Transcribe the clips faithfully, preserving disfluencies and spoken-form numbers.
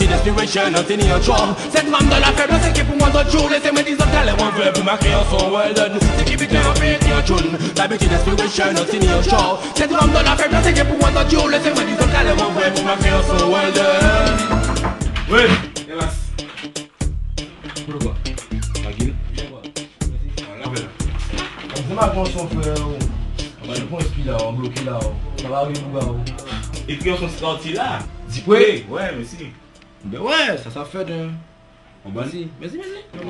petite inspiration, nothing in your drum. Cette rame de la faiblesse, c'est qui pour moi d'autres jours. Laissez-moi dire ça, qu'elle est en vrai pour ma création, well done. C'est qui vite en fait, en tune. La petite inspiration, nothing in your drum. Cette rame de la faiblesse, c'est qui pour moi d'autres jours. Laissez-moi dire ça, qu'elle est en vrai pour ma création, well done. Oui, hélas. Pourquoi? C'est ma conscience, frère. On va le point de là, on bloqué là. Ça va arriver où là? Et puis on s'en sorti là. Dis quoi? Ouais, merci. Ben ouais, ça, ça fait d'un. On va Merci, merci, merci.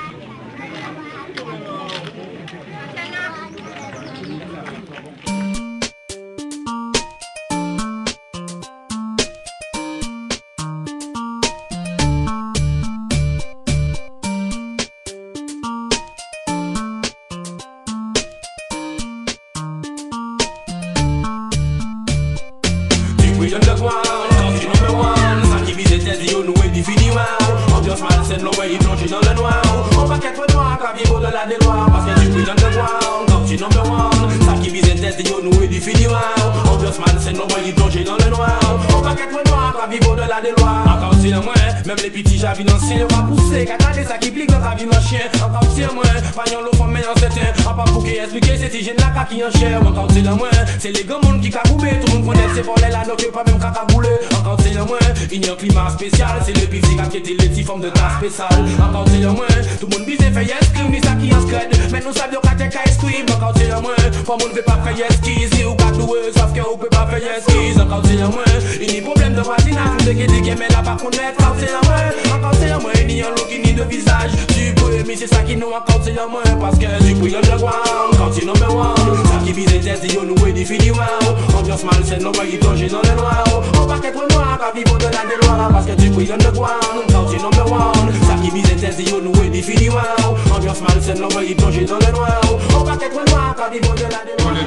We underground, country number one. Ça qui vise tête, yo nous est défini wow. Ambiance malsaine, l'on va y plonger dans le noir. On va qu'être noir, car vivre au-delà des lois. Parce que tu we underground, country number one. Ça qui vise tête, yo nous est défini wow. Ambiance malsaine, l'on va y plonger dans le noir. On va qu'être noir, car vivre au-delà des lois. Encore c'est le moins, même les petits javis d'anciens. On va pousser, qu'attendez ça qui plique dans la vie d'un chien. Encore c'est le moins, fagnons l'eau femme mais en certain. On va pour expliquer cette hygiène là qui en cher. Encore c'est le moins, c'est les grands mondes qui cagoubé. Tout le monde connaît ces volets là, donc pas même cacaboulé. Encore c'est le moins, il y a un climat spécial. C'est le pif qui était les petits formes de tas spécial. Encore c'est le moins, tout le monde bise fait yes crime, ni ça qui en scred. Mais nous savions qu'à tes cas scream. Encore c'est le moins, pas monde veut pas faire yes keys. Si ou pas doué, sauf qu'on peut pas faire yes keys. Encore c'est le moins, il y a problème de voisinage. Vous devez dire mais là pas connaître. Encore c'est le moins, encore c'est le moins, il y a un look ni de visage. Tu peux, mais c'est ça qui nous encore c'est le moins. Parce que du coup il y a le ground, quand c'est number one. Ça qui vise test, yo nous est défini wow. Ambiance malsaine, on va y plonger dans le noir. On va qu'être noir, car vivre au-delà des lois. Parce que du coup il y a le ground, quand c'est number one. Ça qui vise test, yo nous est défini wow. Ambiance malsaine, on va y plonger dans le noir. On va qu'être noir, car vivre au-delà des lois.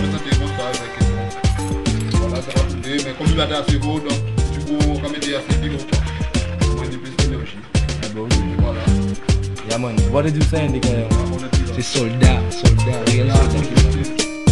Voilà, ça va tourner, mais comme il va être assez beau, donc du coup, comme il est assez beau, on va plus d'énergie. Voilà. Yeah man, what did you say, les gars? C'est soldat, soldat, réel soldat.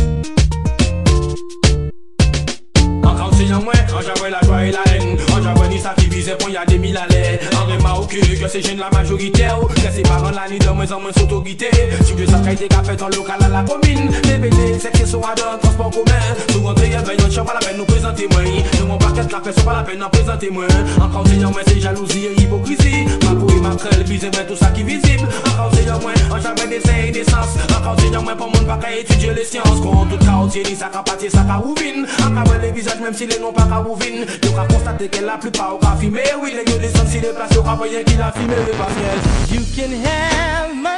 Encore c'est en moins, en j'avoue la joie et la haine. En j'avoue ni ça qui visait pour y a des mille à l'air. En remarque que c'est jeunes la majorité. Que ses parents la ni de moins en moins s'autorité. Si Dieu ça été qu'a fait en local à la commune. D V D, sexe sur dans transport commun. Nous rentrer y'a ben y'en pas la peine nous présenter moins. Nous mon paquet la fait pas la peine d'en présenter moins. Encore c'est en moins c'est jalousie et hypocrisie. Ma couille ma crêle bise et tout ça qui visible. Encore c'est en moins, en j'avais des seins et des sens. Encore c'est en moins pour monde pas qu'à étudier les sciences. Quand tout quartier ni ça qu'à pâtir ça qu'à rouvine. Encore les visages même si les noms pas qu'à rouvine. Yo qu'à constater que la plupart au qu'à filmer. Oui les gars descendent si les places au qu'à voyer qui l'a filmé. Parce que you can have my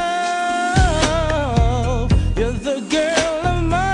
love. You're the girl of my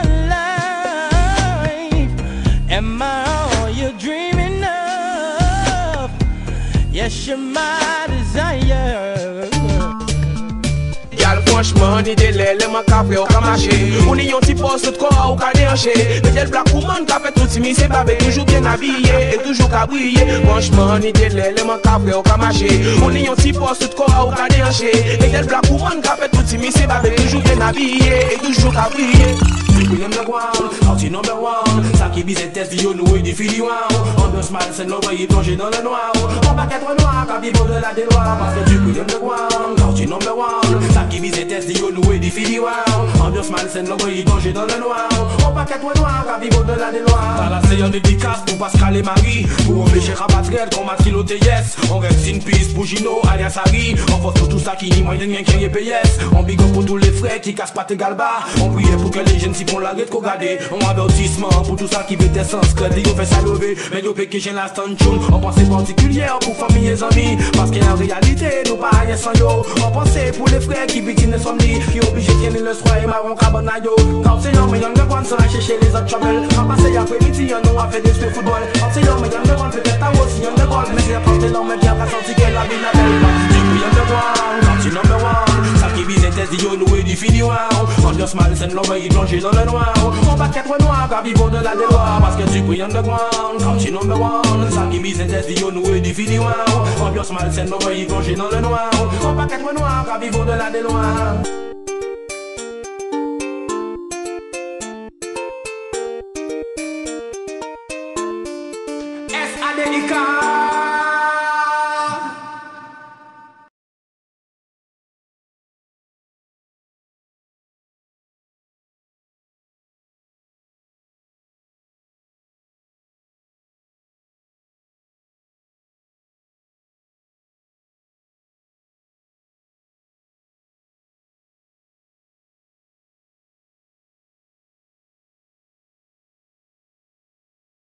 life. Am I all you're dreaming of? Yes, you're my desire. franchement, ni délai, les manques après au marché. On y a un petit poste de corps au cas déhanché. Mais tel black woman qui a fait tout timide, c'est babé toujours bien habillé et toujours qu'à briller. Franchement, ni délai, les manques après au cas marché. On y a un petit poste de corps au cas déhanché. Mais tel black woman qui a fait tout timide, c'est babé toujours bien habillé et toujours qu'à briller. We underground, party number one. Ça qui bise test, yo nous et des filles wow. Ambiance malsaine, l'on va y plonger dans le noir. On va qu'être noir, car vivre au-delà des lois. Parce que du coup underground, party number one. Ça qui bise test, yo nous et des filles wow. Ambiance malsaine, l'on va y plonger dans le noir. On va qu'être noir, car vivre au-delà des lois. T'as la séance dédicace pour Pascal et Marie. Pour empêcher Rabatrel, combattre Kilote yes. On reste in peace pour Gino, alias Harry. On force pour tout ça qui n'y moyen rien qui est P S. On big up pour tous les frères qui cassent pas tes galbas. On prie pour que les jeunes s'y font la guette qu'on garde. On avertissement pour tout ça qui veut être sans crédit. On fait ça lever, mais yo péché j'ai la stand tune. On pense particulière pour famille et amis. Parce qu'en réalité, nous pas rien sans yo. On pense pour les frères qui victimes de somni. Qui obligés de tenir le soir et marron cabonayo. Quand c'est yon, mais y'en de prendre sans aller chercher les autres troubles. On passe après-midi, y'en a fait des jeux de football. Quand c'est yon, mais y'en de prendre peut-être à aussi y'en de ball. Mais c'est quand c'est l'homme qui a pas senti que la vie n'a belle. Du coup y'en de prendre, quand c'est number one. Ça qui vise test, yo nous est défini wow. Ambiance malsaine, l'on va y plonger dans le noir. On va qu'être noir, car vivre de la des lois. Parce que tu brilles underground, quand tu number one. Ça qui mise test, yo nous est défini wow. Ambiance malsaine, l'on va y plonger dans le noir. On va qu'être noir, car vivre de la des lois. S A D I K